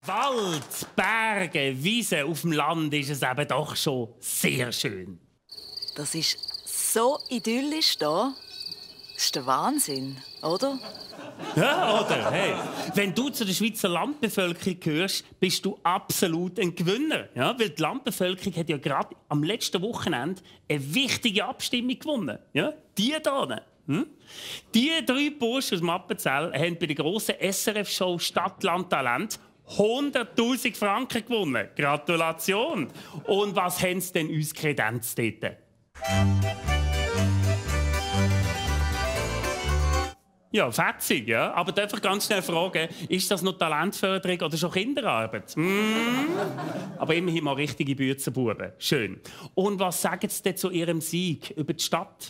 Wald, Berge, Wiesen auf dem Land ist es eben doch schon sehr schön. Das ist so idyllisch da. Das ist der Wahnsinn, oder? Ja, oder? Hey, wenn du zu der Schweizer Landbevölkerung gehörst, bist du absolut ein Gewinner. Ja? Weil die Landbevölkerung hat ja gerade am letzten Wochenende eine wichtige Abstimmung gewonnen. Ja? Die hier. Die 3 Burschen aus dem Appenzell haben bei der grossen SRF-Show Stadt, Land, Talent 100'000 Franken gewonnen. Gratulation! Und was haben sie denn uns kredenzt dort? Ja, fetzig, ja. Aber darf ich ganz schnell fragen, ist das noch Talentförderung oder schon Kinderarbeit? Aber immerhin mal richtige Büzenbuben. Schön. Und was sagen Sie denn zu Ihrem Sieg über die Stadt?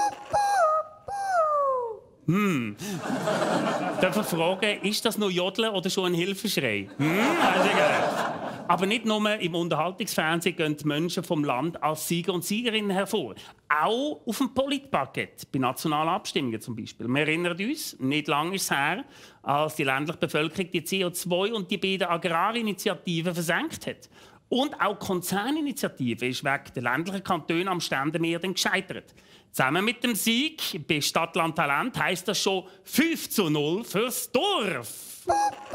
Darf ich fragen, ist das noch Jodeln oder schon ein Hilfeschrei? Aber nicht nur im Unterhaltungsfernsehen gehen die Menschen vom Land als Sieger und Siegerinnen hervor. Auch auf dem Politparkett, bei nationalen Abstimmungen zum Beispiel. Wir erinnern uns, nicht lange ist es her, als die ländliche Bevölkerung die CO2 und die beiden Agrarinitiativen versenkt hat. Und auch die Konzerninitiative ist wegen der ländlichen Kantone am Ständemeer gescheitert. Zusammen mit dem Sieg bei Stadt, Land, Talent heisst das schon 5:0 fürs Dorf.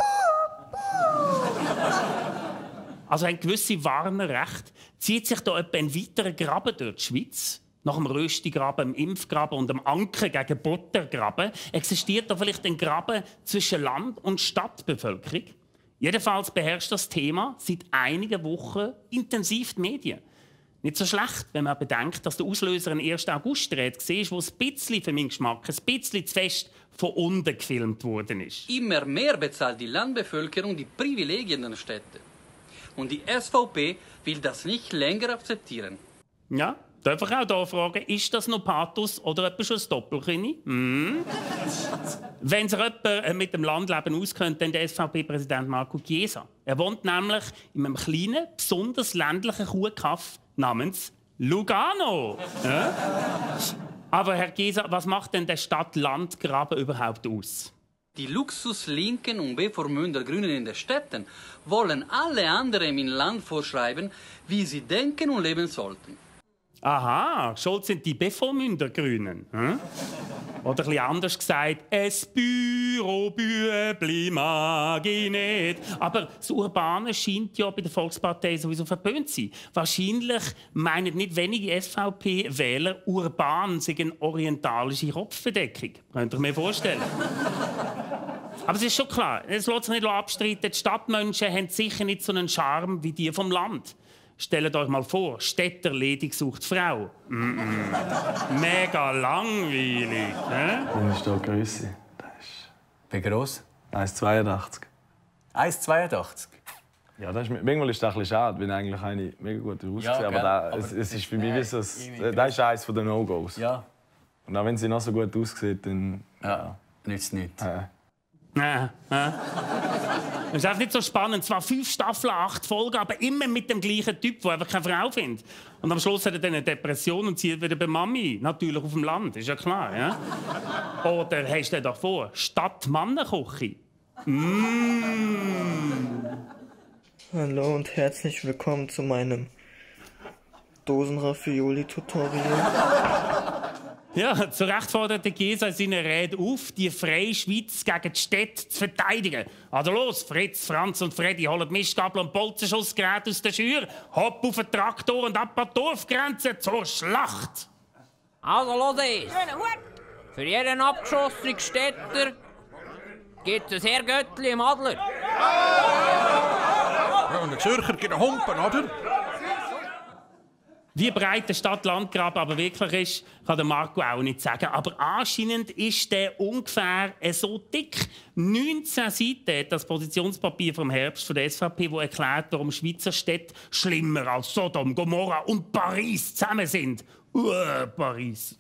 Also ein gewisses Warnerrecht zieht sich da etwa ein weiterer Graben durch die Schweiz. Nach dem Röstigraben, dem Impfgraben und dem Anker gegen Buttergraben existiert da vielleicht ein Graben zwischen Land- und Stadtbevölkerung. Jedenfalls beherrscht das Thema seit einigen Wochen intensiv die Medien. Nicht so schlecht, wenn man bedenkt, dass der Auslöser ein 1. August-Rede war, wo ein bisschen, für meinen Geschmack, ein bisschen zu fest von unten gefilmt worden ist. Immer mehr bezahlt die Landbevölkerung die Privilegien der Städte. Und die SVP will das nicht länger akzeptieren. Ja, darf ich auch hier fragen, ist das noch Pathos oder etwa schon ein Doppelkinn? Wenn sich jemand mit dem Landleben auskennt, dann der SVP-Präsident Marco Chiesa. Er wohnt nämlich in einem kleinen, besonders ländlichen Kuhkaff namens Lugano. Ja? Aber Herr Chiesa, was macht denn der Stadt-Land-Graben überhaupt aus? Die Luxuslinken und bevormünder Grünen in den Städten wollen alle anderen im Land vorschreiben, wie sie denken und leben sollten. Aha, schuld sind die Bevormünder-Grünen. Oder ein bisschen anders gesagt, «Es Bürobübli mag ich nicht». Aber das Urbane scheint ja bei der Volkspartei sowieso verpönt zu sein. Wahrscheinlich meinen nicht wenige SVP-Wähler, urban sei eine orientalische Kopfbedeckung. Könnt ihr mir vorstellen? Aber es ist schon klar, es lässt sich nicht abstreiten, die Stadtmenschen haben sicher nicht so einen Charme wie die vom Land. Stellt euch mal vor, Städter ledig sucht Frau. Mega langweilig. Wie ist da die Grösse? Wie gross? 1,82. 1,82? Ja, das ist, manchmal ist das ein bisschen schade, weil eigentlich eine mega gut ausgesehen. Ja, aber es ist für mich wie so, das ist eines der No-Gos. Ja. Und auch wenn sie noch so gut aussieht, dann... Ja, nützt nichts. Es ist einfach nicht so spannend. Zwar 5 Staffeln, 8 Folgen, aber immer mit dem gleichen Typ, der einfach keine Frau findet. Und am Schluss hat er dann eine Depression und zieht wieder bei Mami. Natürlich auf dem Land, ist ja klar. Ja? Oder hast du dir doch vor, Stadt-Mannenküche? Hallo und herzlich willkommen zu meinem Dosenraffioli-Tutorial. Ja, zu Recht fordert der Chiesa in seiner Rede auf, die freie Schweiz gegen die Städte zu verteidigen. Also los, Fritz, Franz und Freddy, holt Mistgabel und Bolzenschussgerät aus der Schür, hopp auf den Traktor und ab an die Dorfgrenze zur Schlacht. Also los ist. Für jeden abgeschossenen Städter gibt es ein Herrgöttli im Adler. Ja, und der Zürcher gibt einen Humpen, oder? Wie breit der Stadt-Land-Graben aber wirklich ist, kann der Marco auch nicht sagen. Aber anscheinend ist der ungefähr so dick. 19 Seiten hat das Positionspapier vom Herbst von der SVP, das erklärt, warum Schweizer Städte schlimmer als Sodom, Gomorra und Paris zusammen sind. Paris.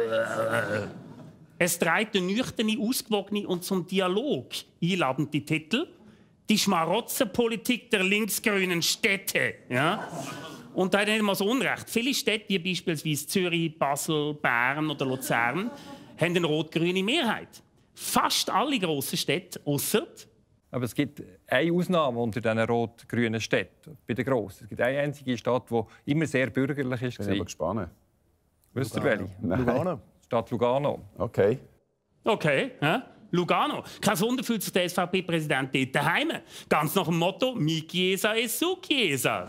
Es trägt eine nüchterne, ausgewogene und zum Dialog einladende Titel «Die Schmarotzenpolitik der linksgrünen Städte». Ja? Und da hat er nicht mal so Unrecht. Viele Städte, wie beispielsweise Zürich, Basel, Bern oder Luzern, haben eine rot-grüne Mehrheit. Fast alle grossen Städte, ausser Aber es gibt eine Ausnahme unter diesen rot-grünen Städten, bei den grossen. Es gibt eine einzige Stadt, die immer sehr bürgerlich ist. Ich bin aber gespannt. Wisst ihr welche? Lugano. Stadt Lugano. Okay. Okay, Lugano. Kein Wunder fühlt sich der SVP-Präsident dort daheim. Ganz nach dem Motto «Mi Chiesa e su Chiesa».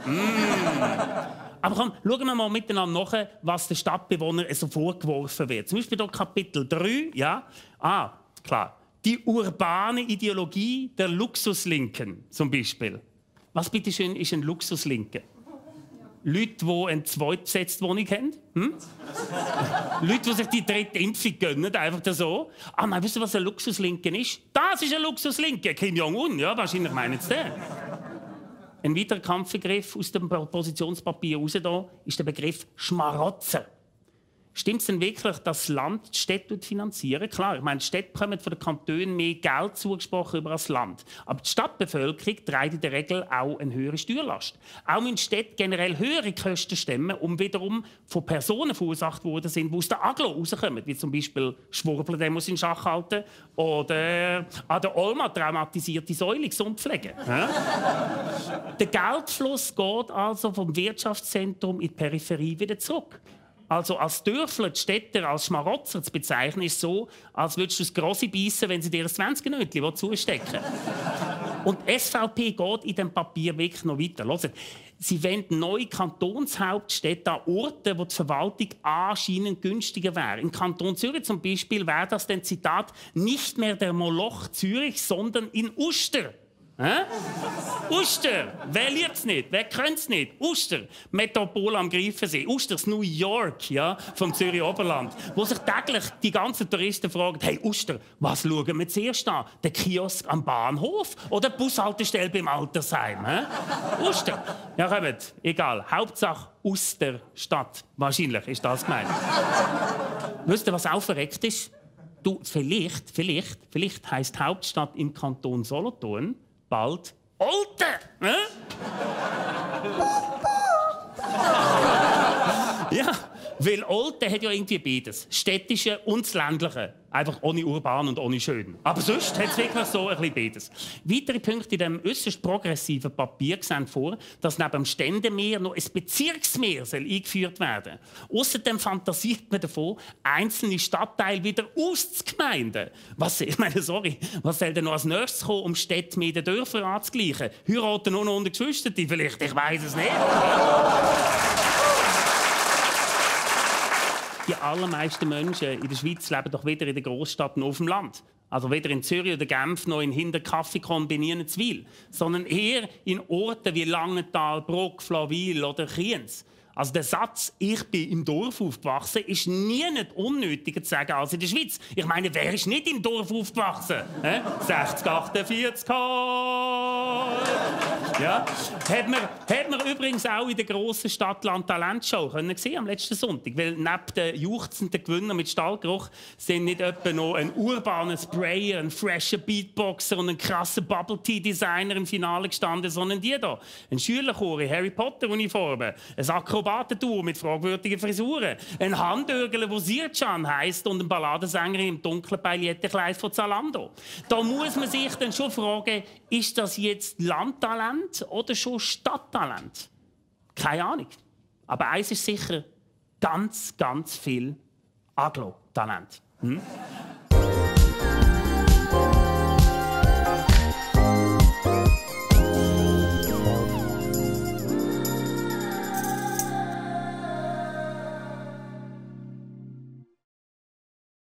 Aber komm, schauen wir mal miteinander nach, was den Stadtbewohnern so vorgeworfen wird. Zum Beispiel hier Kapitel 3, ja. Klar. Die urbane Ideologie der Luxuslinken, zum Beispiel. Was bitteschön ist ein Luxuslinke? Leute, die eine zweitbesetzte Wohnung haben? Leute, die sich die dritte Impfung gönnen, einfach so. Nein, wisst ihr, was ein Luxuslinken ist? Das ist ein Luxuslinke, Kim Jong-un, ja, wahrscheinlich meinen Sie den. Ein weiterer Kampfbegriff aus dem Positionspapier raus ist der Begriff Schmarotzer. Stimmt es denn wirklich, dass das Land die Städte finanzieren? Klar, ich meine, die Städte bekommen von den Kantonen mehr Geld zugesprochen über das Land. Aber die Stadtbevölkerung trägt in der Regel auch eine höhere Steuerlast. Auch müssen Städte generell höhere Kosten stemmen, um wiederum von Personen verursacht worden sind, die aus der Aglo rauskommen, wie zum Beispiel Schwurbler, der muss in Schach halten, oder an der Olma traumatisierte Säule gesund pflegen. Der Geldfluss geht also vom Wirtschaftszentrum in die Peripherie wieder zurück. Also als Dörfler, die Städter als Schmarotzer zu bezeichnen, ist so, als würdest du das Grosse beißen, wenn sie dir ein 20-Nötchen zustecken. Und die SVP geht in diesem Papier wirklich noch weiter. Hört, sie wollen neue Kantonshauptstädte an Orten, wo die Verwaltung anscheinend günstiger wäre. Im Kanton Zürich zum Beispiel wäre das dann, Zitat, nicht mehr der Moloch Zürich, sondern in Uster. Uster, wer liebt es nicht? Wer kennt es nicht? Uster, Metropole am Greifensee. Uster, das New York, ja, vom Zürich Oberland. Wo sich täglich die ganzen Touristen fragen, hey Uster, was schauen wir zuerst an? Der Kiosk am Bahnhof oder die Bushaltestelle beim Altersheim? Uster. Ja, kommt, egal. Hauptsache aus der Stadt. Wahrscheinlich ist das gemeint. Wisst ihr, was auch verreckt ist? Du, vielleicht heisst Hauptstadt im Kanton Solothurn bald Olten. Ja, weil Olten hat ja irgendwie beides. Das Städtische und das Ländliche. Einfach ohne urban und ohne schön. Aber sonst hat es wirklich so ein bisschen beides. Weitere Punkte in diesem äußerst progressiven Papier sehen vor, dass neben dem Ständemeer noch ein Bezirksmeer eingeführt werden soll. Außerdem fantasiert man davon, einzelne Stadtteile wieder auszugemeinden. Was soll denn noch als nächstes kommen, um Städte mit den Dörfern anzugleichen? Heiraten nur noch unter Geschwistern vielleicht? Ich weiss es nicht. Die allermeisten Menschen in der Schweiz leben doch weder in der Großstadt noch auf dem Land. Also weder in Zürich oder Genf noch in Hinterkaffee kombinieren Zwil, sondern eher in Orten wie Langenthal, Bruck, Flawil oder Kriens. Also der Satz, ich bin im Dorf aufgewachsen, ist nie nicht unnötiger zu sagen als in der Schweiz. Ich meine, wer ist nicht im Dorf aufgewachsen? 60, 48 ja. Hat man übrigens auch in der grossen Stadt Land-Talent-Show gesehen am letzten Sonntag. Weil neben den juchzenden Gewinnern mit Stallgeruch sind nicht etwa noch ein urbaner Sprayer, ein fresher Beatboxer und ein krasser Bubble-Tea-Designer im Finale gestanden, sondern die hier. Ein Schülerchor in Harry Potter-Uniformen, ein Akrobatentour mit fragwürdigen Frisuren, ein Handörgler, der Sircan heisst und ein Balladensänger im dunklen Paillettenkleid von Zalando. Da muss man sich dann schon fragen, ist das jetzt Landtalent oder schon Stadttalent? Keine Ahnung. Aber eins ist sicher, ganz, ganz viel Aglo-Talent.